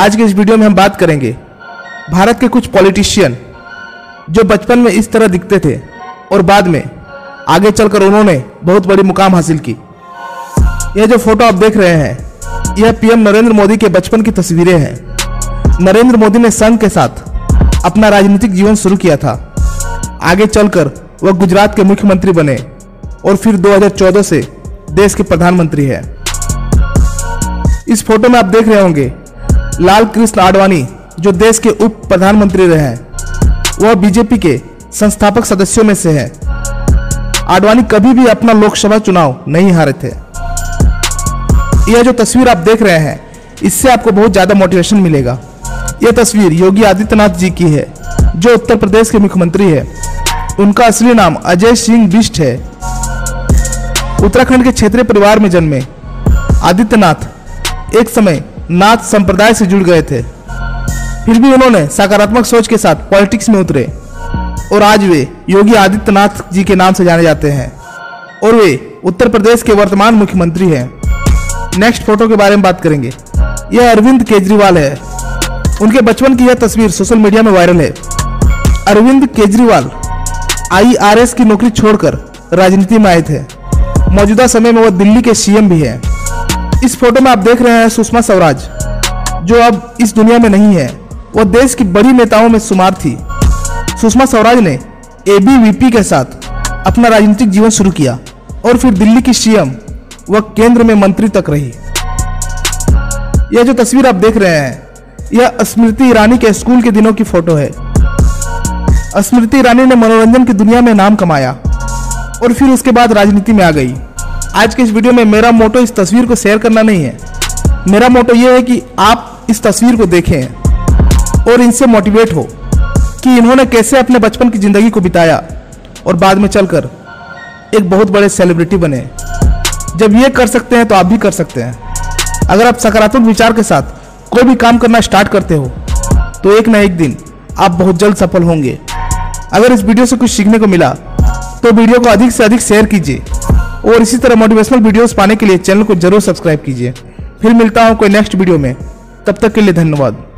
आज के इस वीडियो में हम बात करेंगे भारत के कुछ पॉलिटिशियन जो बचपन में इस तरह दिखते थे और बाद में आगे चलकर उन्होंने बहुत बड़ी मुकाम हासिल की। यह जो फोटो आप देख रहे हैं यह पीएम नरेंद्र मोदी के बचपन की तस्वीरें हैं। नरेंद्र मोदी ने संघ के साथ अपना राजनीतिक जीवन शुरू किया था। आगे चलकर वह गुजरात के मुख्यमंत्री बने और फिर 2014 से देश के प्रधानमंत्री हैं। इस फोटो में आप देख रहे होंगे लाल कृष्ण आडवाणी जो देश के उप प्रधानमंत्री रहे हैं। वह बीजेपी के संस्थापक सदस्यों में से हैं। आडवाणी कभी भी अपना लोकसभा चुनाव नहीं हारे थे। यह जो तस्वीर आप देख रहे हैं इससे आपको बहुत ज्यादा मोटिवेशन मिलेगा। यह तस्वीर योगी आदित्यनाथ जी की है जो उत्तर प्रदेश के मुख्यमंत्री है। उनका असली नाम अजय सिंह बिष्ट है। उत्तराखंड के क्षेत्रीय परिवार में जन्मे आदित्यनाथ एक समय नाथ संप्रदाय से जुड़ गए थे। फिर भी उन्होंने सकारात्मक सोच के साथ पॉलिटिक्स में उतरे और आज वे योगी आदित्यनाथ जी के नाम से जाने जाते हैं और वे उत्तर प्रदेश के वर्तमान मुख्यमंत्री हैं। नेक्स्ट फोटो के बारे में बात करेंगे। यह अरविंद केजरीवाल है। उनके बचपन की यह तस्वीर सोशल मीडिया में वायरल है। अरविंद केजरीवाल IRS की नौकरी छोड़कर राजनीति में आए थे। मौजूदा समय में वह दिल्ली के CM भी हैं। इस फोटो में आप देख रहे हैं सुषमा स्वराज जो अब इस दुनिया में नहीं है। वह देश की बड़ी नेताओं में शुमार थी। सुषमा स्वराज ने ABVP के साथ अपना राजनीतिक जीवन शुरू किया और फिर दिल्ली की CM व केंद्र में मंत्री तक रही। यह जो तस्वीर आप देख रहे हैं यह स्मृति ईरानी के स्कूल के दिनों की फोटो है। स्मृति ईरानी ने मनोरंजन की दुनिया में नाम कमाया और फिर उसके बाद राजनीति में आ गई। आज के इस वीडियो में मेरा मोटो इस तस्वीर को शेयर करना नहीं है। मेरा मोटो यह है कि आप इस तस्वीर को देखें और इनसे मोटिवेट हो कि इन्होंने कैसे अपने बचपन की जिंदगी को बिताया और बाद में चलकर एक बहुत बड़े सेलिब्रिटी बने। जब ये कर सकते हैं तो आप भी कर सकते हैं। अगर आप सकारात्मक विचार के साथ कोई भी काम करना स्टार्ट करते हो तो एक ना एक दिन आप बहुत जल्द सफल होंगे। अगर इस वीडियो से कुछ सीखने को मिला तो वीडियो को अधिक से अधिक शेयर कीजिए और इसी तरह मोटिवेशनल वीडियोस पाने के लिए चैनल को जरूर सब्सक्राइब कीजिए। फिर मिलता हूं कोई नेक्स्ट वीडियो में। तब तक के लिए धन्यवाद।